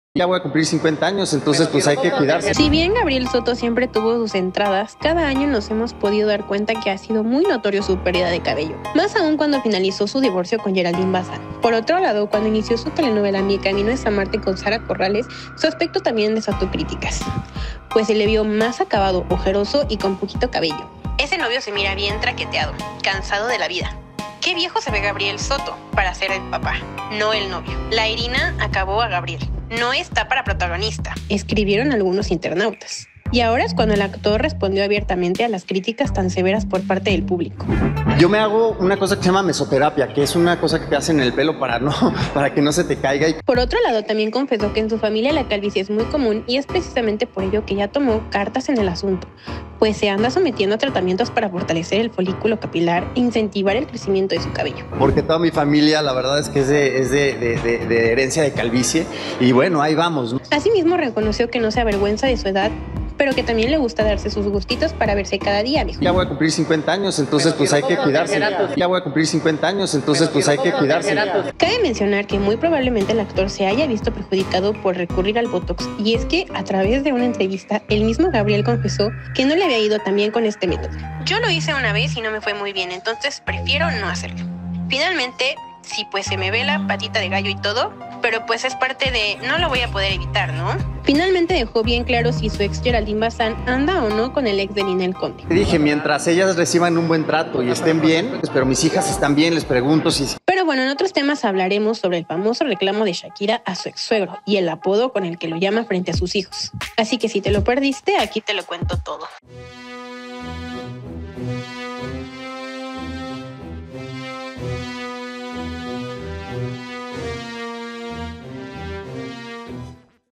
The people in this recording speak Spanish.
Ya voy a cumplir 50 años, entonces pues hay que cuidarse. Si bien Gabriel Soto siempre tuvo sus entradas, cada año nos hemos podido dar cuenta que ha sido muy notorio su pérdida de cabello, más aún cuando finalizó su divorcio con Geraldine Bazán. Por otro lado, cuando inició su telenovela Mi Camino es Amarte con Sara Corrales, su aspecto también desató críticas, pues se le vio más acabado, ojeroso y con poquito cabello. Ese novio se mira bien traqueteado, cansado de la vida. Qué viejo se ve Gabriel Soto para ser el papá, no el novio. La Irina acabó a Gabriel. No está para protagonista, escribieron algunos internautas. Y ahora es cuando el actor respondió abiertamente a las críticas tan severas por parte del público. Yo me hago una cosa que se llama mesoterapia, que es una cosa que te hacen en el pelo para que no se te caiga. Por otro lado, también confesó que en su familia la calvicie es muy común y es precisamente por ello que ya tomó cartas en el asunto, pues se anda sometiendo a tratamientos para fortalecer el folículo capilar e incentivar el crecimiento de su cabello. Porque toda mi familia, la verdad es que es de herencia de calvicie y bueno, ahí vamos, ¿no? Asimismo, reconoció que no se avergüenza de su edad, pero que también le gusta darse sus gustitos para verse cada día, dijo. Ya voy a cumplir 50 años, entonces pues hay que cuidarse. Ya voy a cumplir 50 años, entonces pues hay que cuidarse. Cabe mencionar que muy probablemente el actor se haya visto perjudicado por recurrir al Botox, y es que a través de una entrevista, el mismo Gabriel confesó que no le había ido tan bien con este método. Yo lo hice una vez y no me fue muy bien, entonces prefiero no hacerlo. Finalmente, sí, pues se me ve la patita de gallo y todo, pero pues es parte de no lo voy a poder evitar, ¿no? Finalmente dejó bien claro si su ex Geraldine Bazán anda o no con el ex de Ninel Conde. Dije, mientras ellas reciban un buen trato y estén bien, pero mis hijas están bien, les pregunto si... Pero bueno, en otros temas hablaremos sobre el famoso reclamo de Shakira a su ex suegro y el apodo con el que lo llama frente a sus hijos. Así que si te lo perdiste, aquí te lo cuento todo.